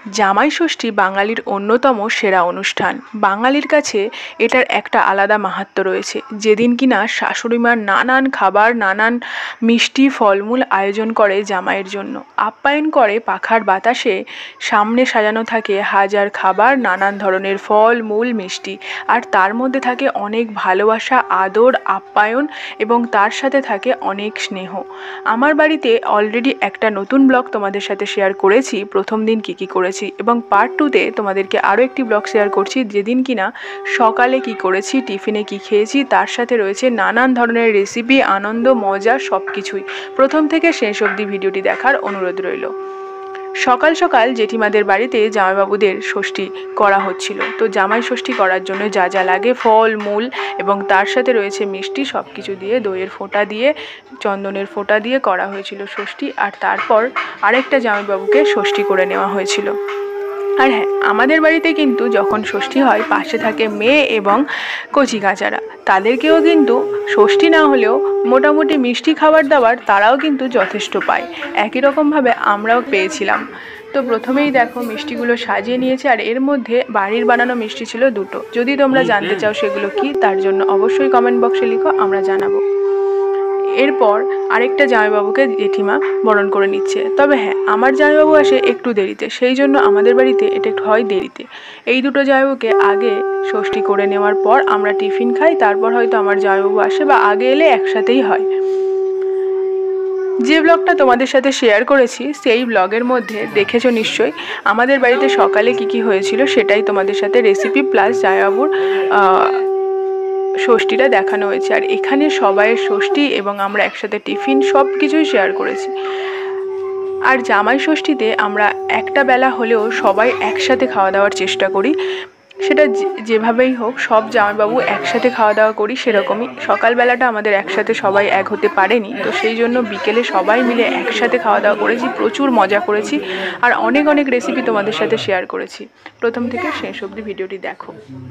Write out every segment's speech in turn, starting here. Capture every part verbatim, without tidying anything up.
জামাই ষষ্ঠী বাঙালির অন্যতম সেরা অনুষ্ঠান। বাঙালির কাছে এটার একটা আলাদা মাহাত্ম্য রয়েছে। যেদিন কিনা শাশুড়িমার নানান খাবার, নানান মিষ্টি ফলমূল আয়োজন করে জামাইয়ের জন্য, আপ্যায়ন করে পাখার বাতাসে, সামনে সাজানো থাকে হাজার খাবার, নানান ধরনের ফল মূল মিষ্টি, আর তার মধ্যে থাকে অনেক ভালোবাসা, আদর, আপ্যায়ন এবং তার সাথে থাকে অনেক স্নেহ। আমার বাড়িতে অলরেডি একটা নতুন ব্লগ তোমাদের সাথে শেয়ার করেছি, প্রথম দিন কী কী করেছি, এবং পার্ট টুতে তোমাদেরকে আরও একটি ব্লগ শেয়ার করছি যেদিন কিনা সকালে কি করেছি, টিফিনে কি খেয়েছি, তার সাথে রয়েছে নানান ধরনের রেসিপি, আনন্দ, মজা সব কিছুই। প্রথম থেকে শেষ অবধি ভিডিওটি দেখার অনুরোধ রইল। সকাল সকাল জেঠিমাদের বাড়িতে জামাইবাবুদের ষষ্ঠী করা হচ্ছিল। তো জামাই ষষ্ঠী করার জন্য যা যা লাগে, ফল মূল এবং তার সাথে রয়েছে মিষ্টি, সব কিছু দিয়ে, দইয়ের ফোঁটা দিয়ে, চন্দনের ফোঁটা দিয়ে করা হয়েছিল ষষ্ঠী। আর তারপর আরেকটা জামাইবাবুকে ষষ্ঠী করে নেওয়া হয়েছিল। আর হ্যাঁ, আমাদের বাড়িতে কিন্তু যখন ষষ্ঠী হয় পাশে থাকে মেয়ে এবং কচি কাচারা, তাদেরকেও কিন্তু ষষ্ঠী না হলেও মোটামুটি মিষ্টি খাবার দাবার তারাও কিন্তু যথেষ্ট পায়। একই রকমভাবে আমরাও পেয়েছিলাম। তো প্রথমেই দেখো মিষ্টিগুলো সাজিয়ে নিয়েছে, আর এর মধ্যে বাড়ির বানানো মিষ্টি ছিল দুটো। যদি তোমরা জানতে চাও সেগুলো কি, তার জন্য অবশ্যই কমেন্ট বক্সে লিখো, আমরা জানাবো। এরপর আরেকটা জামাইবাবুকে জেঠিমা বরণ করে নিচ্ছে। তবে হ্যাঁ, আমার জামাইবাবু আসে একটু দেরিতে, সেই জন্য আমাদের বাড়িতে এটা একটু হয় দেরিতে। এই দুটো জামাইবাবুকে আগে ষষ্ঠী করে নেওয়ার পর আমরা টিফিন খাই, তারপর হয়তো আমার জামাইবাবু আসে, বা আগে এলে একসাথেই হয়। যে ব্লগটা তোমাদের সাথে শেয়ার করেছি সেই ব্লগের মধ্যে দেখেছো নিশ্চয়ই আমাদের বাড়িতে সকালে কি কি হয়েছিল, সেটাই তোমাদের সাথে রেসিপি প্লাস জামাইবাবুর ষষ্ঠীটা দেখানো হয়েছে। আর এখানে সবাইয়ের ষষ্ঠী এবং আমরা একসাথে টিফিন সব কিছুই শেয়ার করেছি। আর জামাই ষষ্ঠীতে আমরা একটা বেলা হলেও সবাই একসাথে খাওয়া দাওয়ার চেষ্টা করি, সেটা যেভাবেই হোক সব জামাইবাবু একসাথে খাওয়া দাওয়া করি সেরকমই। সকালবেলাটা আমাদের একসাথে সবাই এক হতে পারেনি, তো সেই জন্য বিকেলে সবাই মিলে একসাথে খাওয়া দাওয়া করেছি, প্রচুর মজা করেছি, আর অনেক অনেক রেসিপি তোমাদের সাথে শেয়ার করেছি। প্রথম থেকে শেষ অবধি ভিডিওটি দেখো।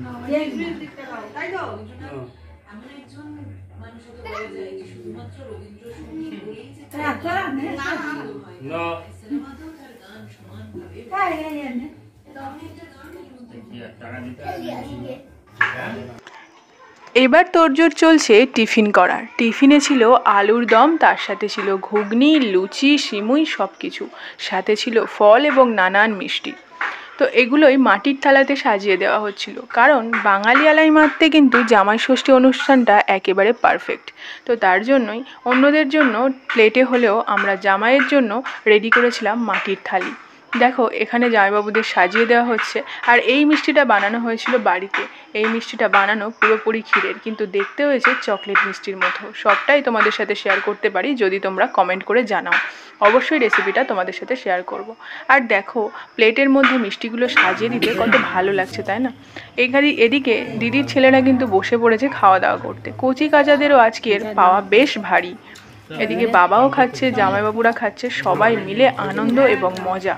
এবার তোড়জোড় চলছে টিফিন করার। টিফিনে ছিল আলুর দম, তার সাথে ছিল ঘুগনি, লুচি, সিমুই সব কিছু, সাথে ছিল ফল এবং নানান মিষ্টি। তো এগুলোই মাটির থালাতে সাজিয়ে দেওয়া হচ্ছিল, কারণ বাঙালি আলাই মারতে কিন্তু জামাই ষষ্ঠী অনুষ্ঠানটা একেবারে পারফেক্ট। তো তার জন্যই অন্যদের জন্য প্লেটে হলেও আমরা জামাইয়ের জন্য রেডি করেছিলাম মাটির থালি। দেখো এখানে জামাইবাবুদের সাজিয়ে দেওয়া হচ্ছে। আর এই মিষ্টিটা বানানো হয়েছিল বাড়িতে। এই মিষ্টিটা বানানো পুরোপুরি ক্ষীরের, কিন্তু দেখতে হয়েছে চকলেট মিষ্টির মতো। সবটাই তোমাদের সাথে শেয়ার করতে পারি যদি তোমরা কমেন্ট করে জানাও, অবশ্যই রেসিপিটা তোমাদের সাথে শেয়ার করব। আর দেখো প্লেটের মধ্যে মিষ্টিগুলো সাজিয়ে দিতে কত ভালো লাগছে, তাই না? এখানে এদিকে দিদির ছেলেরা কিন্তু বসে পড়েছে খাওয়া দাওয়া করতে। কচি কাচাদেরও আজকের পাওয়া বেশ ভারী। এদিকে বাবাও খাচ্ছে, জামাইবাবুরা খাচ্ছে, সবাই মিলে আনন্দ এবং মজা।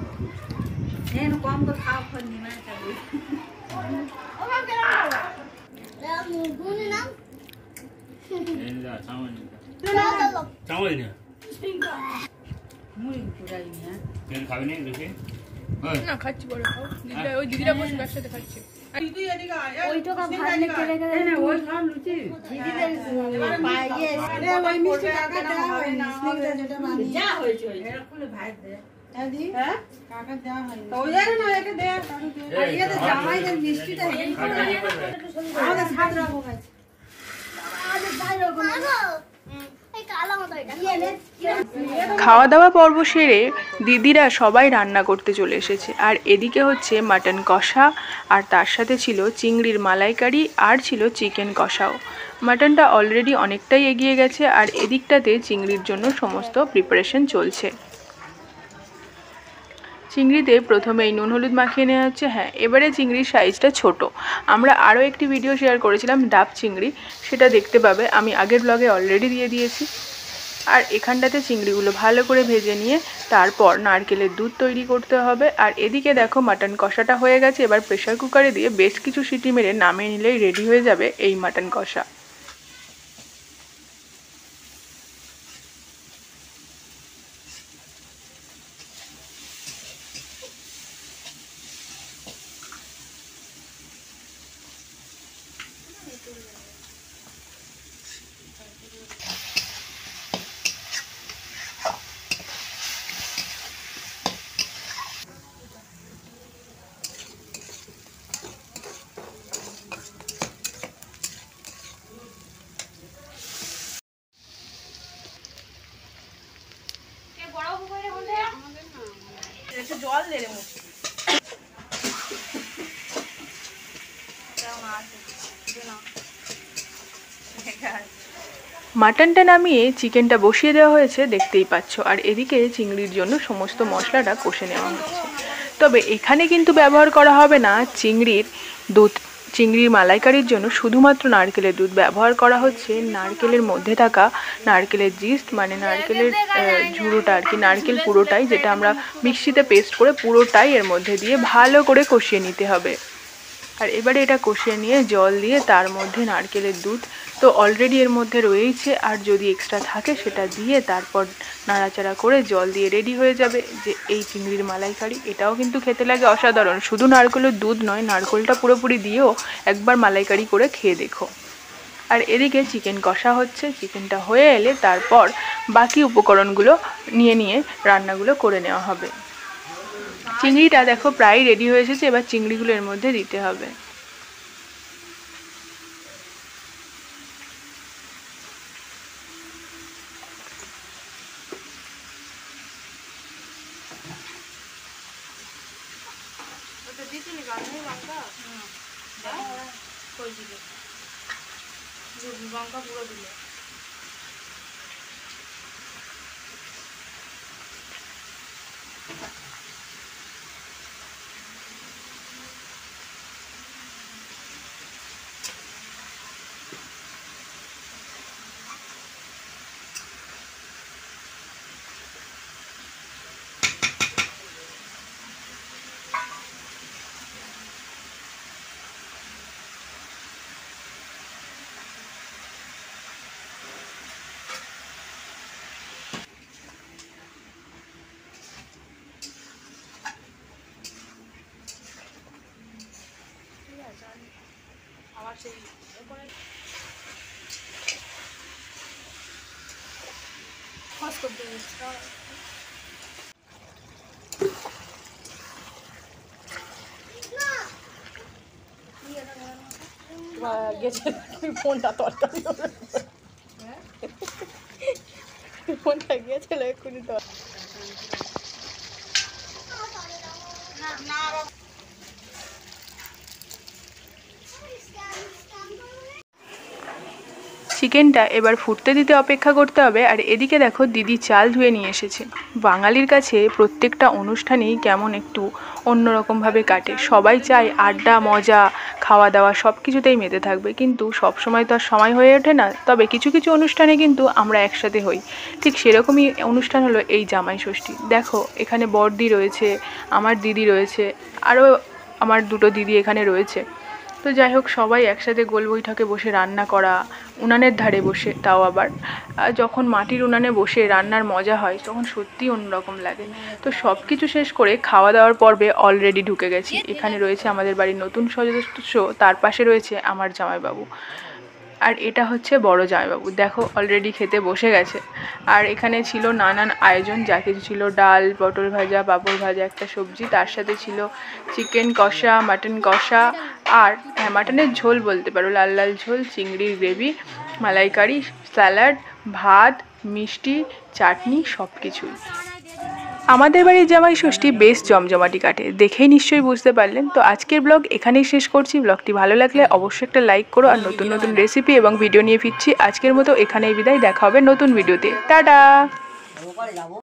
খাওয়া দাওয়া পর্ব সেরে দিদিরা সবাই রান্না করতে চলে এসেছে। আর এদিকে হচ্ছে মাটন কষা, আর তার সাথে ছিল চিংড়ির মালাইকারি, আর ছিল চিকেন কষাও। মাটনটা অলরেডি অনেকটাই এগিয়ে গেছে, আর এদিকটাতে চিংড়ির জন্য সমস্ত প্রিপারেশন চলছে। চিংড়িতে প্রথমেই নুন হলুদ মাখিয়ে নেওয়া হচ্ছে। হ্যাঁ, এবারে চিংড়ির সাইজটা ছোট। আমরা আরও একটি ভিডিও শেয়ার করেছিলাম ডাব চিংড়ি, সেটা দেখতে পাবে, আমি আগের ব্লগে অলরেডি দিয়ে দিয়েছি। আর এখানটাতে চিংড়িগুলো ভালো করে ভেজে নিয়ে তারপর নারকেলের দুধ তৈরি করতে হবে। আর এদিকে দেখো মাটন কষাটা হয়ে গেছে। এবার প্রেসার কুকারে দিয়ে বেশ কিছু সিটি মেরে নামিয়ে নিলেই রেডি হয়ে যাবে এই মাটন কষা। মাটনটা নামিয়ে চিকেনটা বসিয়ে দেওয়া হয়েছে দেখতেই পাচ্ছ, আর এদিকে চিংড়ির জন্য সমস্ত মশলাটা কষে নেওয়া হচ্ছে। তবে এখানে কিন্তু ব্যবহার করা হবে না চিংড়ির দুধ। চিংড়ির মালাইকারির জন্য শুধুমাত্র নারকেলের দুধ ব্যবহার করা হচ্ছে। নারকেলের মধ্যে থাকা নারকেলের জিস্ট মানে নারকেলের ঝুড়োটা আর কি, নারকেল পুরোটাই, যেটা আমরা মিক্সিতে পেস্ট করে পুরোটাই এর মধ্যে দিয়ে ভালো করে কষিয়ে নিতে হবে। আর এবারে এটা কষিয়ে নিয়ে জল দিয়ে তার মধ্যে নারকেলের দুধ তো অলরেডি এর মধ্যে রয়েছে, আর যদি এক্সট্রা থাকে সেটা দিয়ে তারপর নাড়াচাড়া করে জল দিয়ে রেডি হয়ে যাবে যে এই চিংড়ির মালাইকারি। এটাও কিন্তু খেতে লাগে অসাধারণ। শুধু নারকেলের দুধ নয়, নারকেলটা পুরোপুরি দিয়েও একবার মালাইকারি করে খেয়ে দেখো। আর এদিকে চিকেন কষা হচ্ছে। চিকেনটা হয়ে এলে তারপর বাকি উপকরণগুলো নিয়ে নিয়ে রান্নাগুলো করে নেওয়া হবে। চিংড়িটা দেখো প্রায় রেডি হয়ে এসেছে, এবার চিংড়িগুলো এর মধ্যে দিতে হবে। ফোনটা তরকারি ফোনটা গিয়েছিল এক্ষুনি তো। চিকেনটা এবার ফুটতে দিতে অপেক্ষা করতে হবে। আর এদিকে দেখো দিদি চাল ধুয়ে নিয়ে এসেছে। বাঙালির কাছে প্রত্যেকটা অনুষ্ঠানেই কেমন একটু অন্যরকমভাবে কাটে। সবাই চায় আড্ডা মজা খাওয়া দাওয়া সব কিছুতেই মেতে থাকবে, কিন্তু সব সময় তো আর সময় হয়ে ওঠে না। তবে কিছু কিছু অনুষ্ঠানে কিন্তু আমরা একসাথে হই। ঠিক সেরকমই অনুষ্ঠান হলো এই জামাই ষষ্ঠী। দেখো এখানে বড়দি রয়েছে, আমার দিদি রয়েছে, আরও আমার দুটো দিদি এখানে রয়েছে। তো যাই হোক, সবাই একসাথে গোল বৈঠকে বসে রান্না করা, উনানের ধারে বসে, তাও আবার যখন মাটির উনানে বসে রান্নার মজা হয় তখন সত্যিই অন্যরকম লাগে। তো সব কিছু শেষ করে খাওয়া দাওয়ার পর্বে অলরেডি ঢুকে গেছি। এখানে রয়েছে আমাদের বাড়ির নতুন সদস্য, তার পাশে রয়েছে আমার জামাইবাবু, আর এটা হচ্ছে বড় জামাইবাবু। দেখো অলরেডি খেতে বসে গেছে। আর এখানে ছিল নানান আয়োজন, যা কিছু ছিল ডাল, পটল ভাজা, পাঁপড় ভাজা, একটা সবজি, তার সাথে ছিল চিকেন কষা, মাটন কষা, আর হ্যাঁ মাটনের ঝোল বলতে পারো, লাল লাল ঝোল, চিংড়ির গ্রেভি, মালাইকারি, স্যালাড, ভাত, মিষ্টি, চাটনি, সব কিছুই। আমাদের বাড়ির জামাই ষষ্ঠী বেশ জমজমাটি কাটে, দেখেই নিশ্চয়ই বুঝতে পারলেন। তো আজকের ব্লগ এখানেই শেষ করছি। ব্লগটি ভালো লাগলে অবশ্যই একটা লাইক করো, আর নতুন নতুন রেসিপি এবং ভিডিও নিয়ে ফিরছি। আজকের মতো এখানেই বিদায়, দেখা হবে নতুন ভিডিওতে। টাটা।